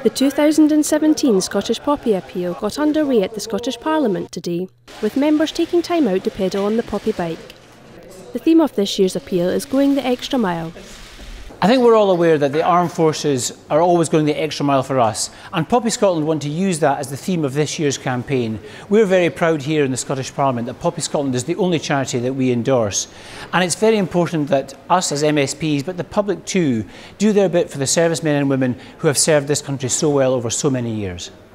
The 2017 Scottish Poppy Appeal got underway at the Scottish Parliament today, with members taking time out to pedal on the poppy bike. The theme of this year's appeal is going the extra mile. I think we're all aware that the armed forces are always going the extra mile for us, and Poppy Scotland want to use that as the theme of this year's campaign. We're very proud here in the Scottish Parliament that Poppy Scotland is the only charity that we endorse, and it's very important that us as MSPs, but the public too, do their bit for the servicemen and women who have served this country so well over so many years.